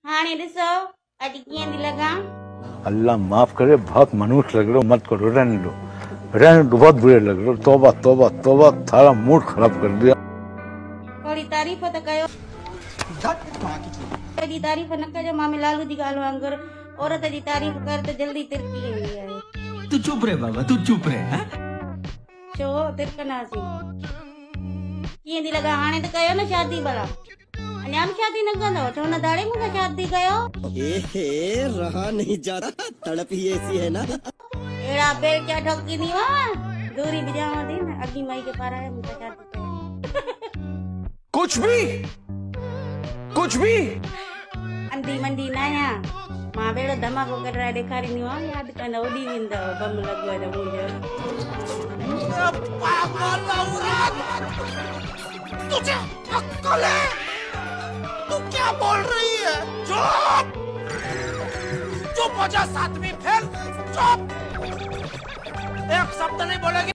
हाँ ॾिसो अॼु कीअं थी लॻां। अल्लाह माफ करे, बहुत मनुष्य लग रहे हो, मत करो, रहने दो, बहुत बुरे लग रहे हो। तौबा तौबा तौबा, सारा मूड खराब कर दिया। थोड़ी तारीफ़ तो कयो। जी तारीफ़ न कजो, मामे लालू जी ॻाल्हि वांगुरु औरत जी तारीफ़ कर त जल्दी तिरकी वेंदी आहे। तू चुप रहे बाबा, तू चुप रहे। हाँ? छो तिरकंदासीं? कीअं थी लॻां? हाणे त कयो न शादी भला, अञा बि शादी न कंदव? छो न दाड़े मूंखे शादी कयो? रहा नहीं जाता, तड़प ही ऐसी है ना। अहिड़ा बेल क्या ठोकींदी मां, दूरी बि ॾियांव थी न, अॻी मई के पाराए मूंखे शादी कयो। कुछ भी अंधी मंदी न आहियां मां, बेड़ो धमाको कराए ॾेखारींदीमांव, यादि कंदव, उॾी वेंदव बम लॻो आहे त मुंहिंजो। तुझे अक्ल है? तू क्या बोल रही है? चुप चुप हो जा, सातवीं फेल, चुप। एक शब्द नहीं बोलेगी।